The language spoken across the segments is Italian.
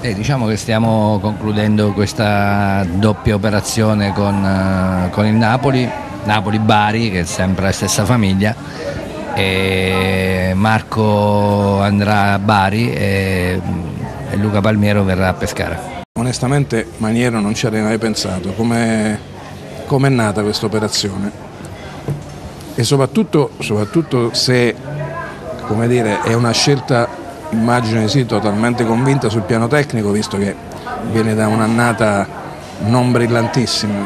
Diciamo che stiamo concludendo questa doppia operazione con il Napoli-Bari, che è sempre la stessa famiglia, e Marco andrà a Bari e Luca Palmiero verrà a Pescara. Onestamente Maniero non ci avrei mai pensato, come è nata questa operazione e soprattutto se, come dire, è una scelta, immagino sì, totalmente convinta sul piano tecnico, visto che viene da un'annata non brillantissima.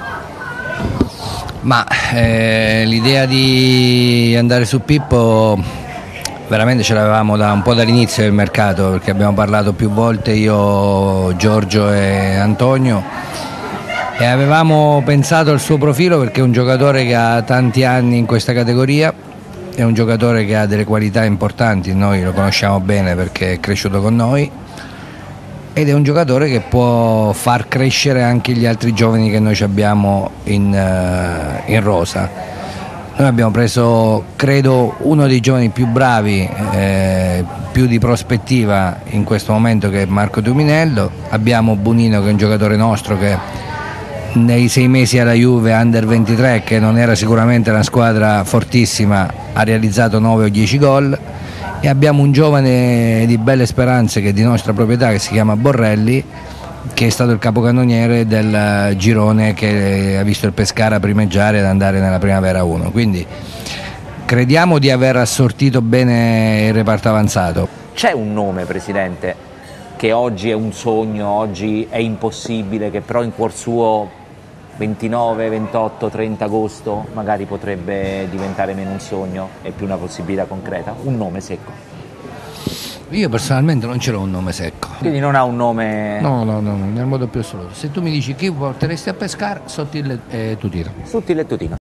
Ma l'idea di andare su Pippo veramente ce l'avevamo da un po' dall'inizio del mercato, perché abbiamo parlato più volte io, Giorgio e Antonio, e avevamo pensato al suo profilo perché è un giocatore che ha tanti anni in questa categoria, è un giocatore che ha delle qualità importanti, noi lo conosciamo bene perché è cresciuto con noi, ed è un giocatore che può far crescere anche gli altri giovani che noi abbiamo in rosa. Noi abbiamo preso, credo, uno dei giovani più bravi, più di prospettiva in questo momento, che è Marco Tuminello. Abbiamo Bonino, che è un giocatore nostro che nei 6 mesi alla Juve Under 23, che non era sicuramente una squadra fortissima, ha realizzato 9 o 10 gol, e abbiamo un giovane di belle speranze che è di nostra proprietà, che si chiama Borrelli, che è stato il capocannoniere del girone che ha visto il Pescara primeggiare ed andare nella Primavera 1, quindi crediamo di aver assortito bene il reparto avanzato. C'è un nome, Presidente, che oggi è un sogno, oggi è impossibile, che però in cuor suo 29, 28, 30 agosto magari potrebbe diventare meno un sogno e più una possibilità concreta? Un nome secco. Io personalmente non ce l'ho un nome secco. Quindi non ha un nome... No, nel modo più assoluto. Se tu mi dici chi porteresti a Pescara, Sottil e Tutino. Sottil e Tutino.